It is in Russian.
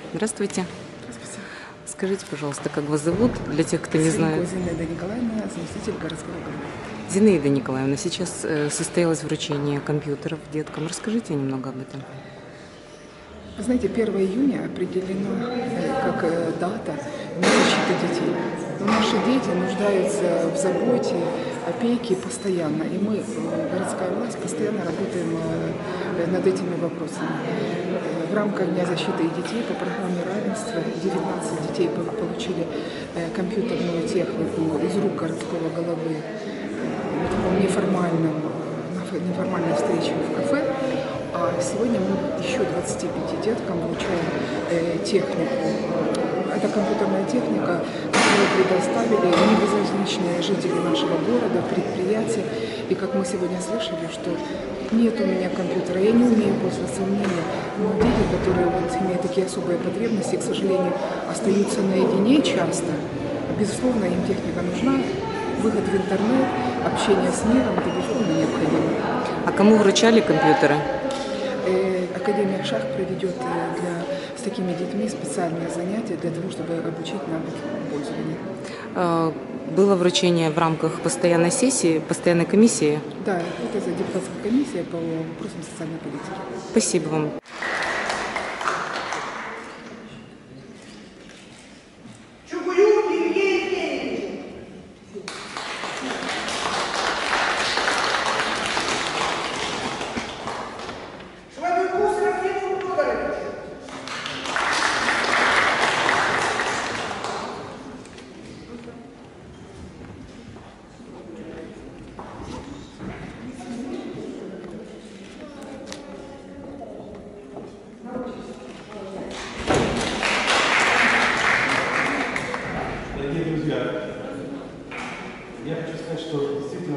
Здравствуйте. Здравствуйте. Скажите, пожалуйста, как вас зовут, для тех, кто не знает? Зинаида Николаевна, заместитель городского главы. Зинаида Николаевна, сейчас состоялось вручение компьютеров деткам. Расскажите немного об этом. Вы знаете, 1 июня определена как дата Дня защиты детей. Но наши дети нуждаются в заботе, опеке постоянно. И мы, городская власть, постоянно работаем над этими вопросами. В рамках Дня защиты детей по программе равенства 19 детей получили компьютерную технику из рук городского головы на таком неформальной встрече в кафе. А сегодня мы еще 25 деткам вручаем технику. Это компьютерная техника, которую предоставили небезразличные жители нашего города, предприятия. И как мы сегодня слышали, что нет у меня компьютера, я не умею пользоваться мнением. Но дети, которые имеют такие особые потребности, к сожалению, остаются наедине часто. Безусловно, им техника нужна. Выход в интернет, общение с миром, это безусловно необходимо. А кому вручали компьютеры? Академия ШАХ проведет с такими детьми специальные занятия для того, чтобы обучить навыки пользования. Было вручение в рамках постоянной сессии, постоянной комиссии? Да, это депутатская комиссия по вопросам социальной политики. Спасибо вам. Дорогие друзья, я хочу сказать, что действительно